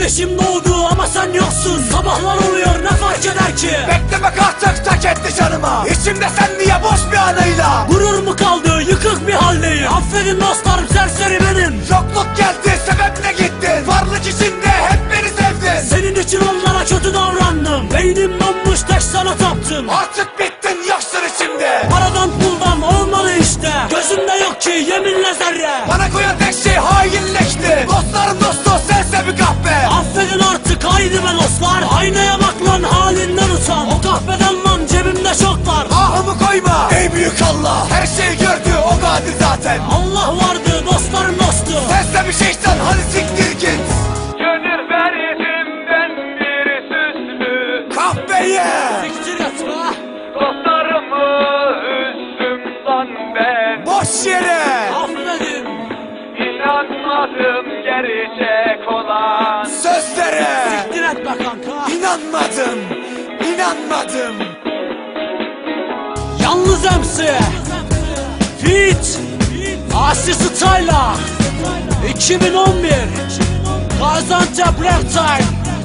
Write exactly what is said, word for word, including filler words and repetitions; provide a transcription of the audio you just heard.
Güneşim doğdu ama sen yoksun. Sabahlar oluyor ne fark eder ki? Beklemek artık tak etti canıma. İçimde sen niye boş bir anıyla? Gurur mu kaldı yıkık bir haldeyim. Affedin dostlarım serseri benim. Yokluk geldi sebeple gittin. Varlık içinde hep beni sevdin. Senin için onlara kötü davrandım. Beynim donmuş tek sana taptım. Artık bittin yoksun içimde. Paradan puldan olmadı işte. Gözümde yok ki yeminle zerre. Bana koyan tek şey hainleşti. Dostların dostu sense bir kahpe. Affedin artık haydi be dostlar. Aynaya bak lan halinden utan. O kahveden lan cebimde çok var. Ahımı koyma ey büyük Allah. Her şeyi gördü o kadir zaten. Allah vardı dostların dostu. Sense bir şeytan hadi siktir git. Gönül verişimden bir süslü Kahveye. Siktir et be. dostlarımı üzdüm lan ben. Boş yere. Affedin. İnanmadım gerçek olan. Sözlere. Siktir et be kanka. İnanmadım. İnanmadım. Yalnız M C Fit Asi Style'a iki bin on bir Gaziantep Rap Time